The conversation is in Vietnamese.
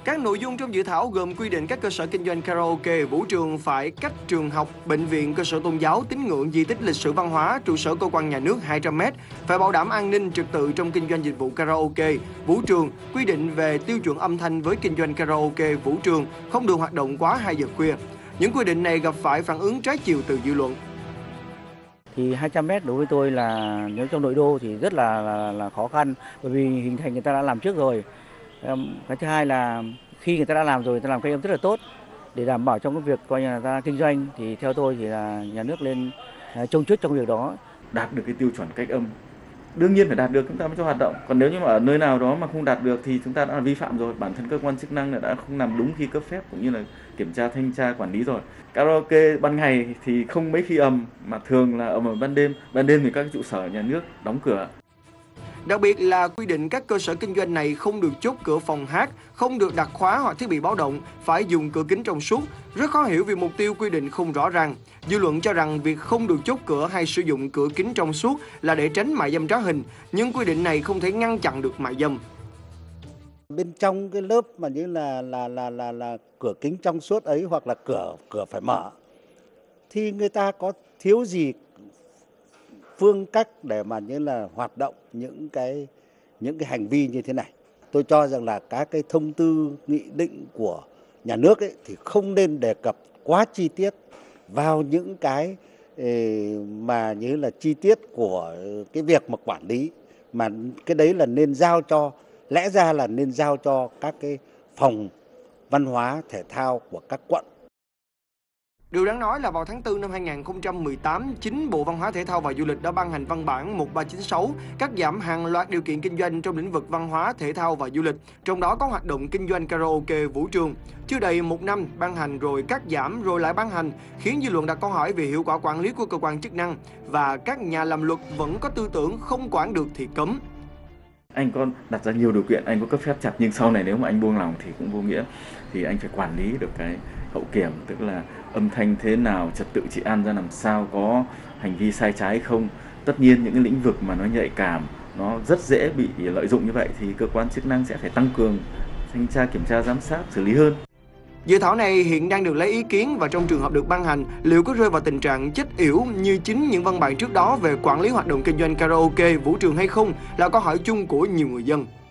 Các nội dung trong dự thảo gồm quy định các cơ sở kinh doanh karaoke, vũ trường phải cách trường học, bệnh viện, cơ sở tôn giáo, tín ngưỡng, di tích lịch sử văn hóa, trụ sở cơ quan nhà nước 200 m, phải bảo đảm an ninh trật tự trong kinh doanh dịch vụ karaoke, vũ trường, quy định về tiêu chuẩn âm thanh với kinh doanh karaoke, vũ trường, không được hoạt động quá 2 giờ khuya. Những quy định này gặp phải phản ứng trái chiều từ dư luận. Thì 200 mét đối với tôi là nếu trong nội đô thì rất là khó khăn, bởi vì hình thành người ta đã làm trước rồi. Cái thứ hai là khi người ta đã làm rồi, người ta làm cách âm rất là tốt để đảm bảo trong cái việc coi nhà ta kinh doanh, thì theo tôi thì là nhà nước lên trông chút trong việc đó. Đạt được cái tiêu chuẩn cách âm đương nhiên phải đạt được chúng ta mới cho hoạt động, còn nếu như mà ở nơi nào đó mà không đạt được thì chúng ta đã là vi phạm rồi, bản thân cơ quan chức năng đã không làm đúng khi cấp phép cũng như là kiểm tra, thanh tra, quản lý rồi. Karaoke ban ngày thì không mấy khi ầm, mà thường là ầm ở ban đêm thì các trụ sở nhà nước đóng cửa. Đặc biệt là quy định các cơ sở kinh doanh này không được chốt cửa phòng hát, không được đặt khóa hoặc thiết bị báo động, phải dùng cửa kính trong suốt. Rất khó hiểu vì mục tiêu quy định không rõ ràng. Dư luận cho rằng việc không được chốt cửa hay sử dụng cửa kính trong suốt là để tránh mại dâm trá hình, nhưng quy định này không thể ngăn chặn được mại dâm. Bên trong cái lớp mà như là cửa kính trong suốt ấy, hoặc là cửa phải mở, thì người ta có thiếu gì phương cách để mà như là hoạt động những cái hành vi như thế này. Tôi cho rằng là các cái thông tư, nghị định của nhà nước ấy thì không nên đề cập quá chi tiết vào những cái mà như là chi tiết của cái việc mà quản lý, mà cái đấy là nên giao cho, lẽ ra là nên giao cho các cái phòng văn hóa thể thao của các quận. Điều đáng nói là vào tháng 4 năm 2018, chính Bộ Văn hóa Thể thao và Du lịch đã ban hành văn bản 1396 cắt giảm hàng loạt điều kiện kinh doanh trong lĩnh vực văn hóa, thể thao và du lịch, trong đó có hoạt động kinh doanh karaoke, vũ trường. Chưa đầy một năm ban hành rồi cắt giảm rồi lại ban hành, khiến dư luận đặt câu hỏi về hiệu quả quản lý của cơ quan chức năng, và các nhà làm luật vẫn có tư tưởng không quản được thì cấm. Anh có đặt ra nhiều điều kiện, anh có cấp phép chặt, nhưng sau này nếu mà anh buông lỏng thì cũng vô nghĩa. Thì anh phải quản lý được cái hậu kiểm, tức là âm thanh thế nào, trật tự trị an ra làm sao, có hành vi sai trái không. Tất nhiên những cái lĩnh vực mà nó nhạy cảm, nó rất dễ bị lợi dụng như vậy thì cơ quan chức năng sẽ phải tăng cường thanh tra, kiểm tra, giám sát, xử lý hơn. Dự thảo này hiện đang được lấy ý kiến, và trong trường hợp được ban hành, liệu có rơi vào tình trạng chết yểu như chính những văn bản trước đó về quản lý hoạt động kinh doanh karaoke, vũ trường hay không là câu hỏi chung của nhiều người dân.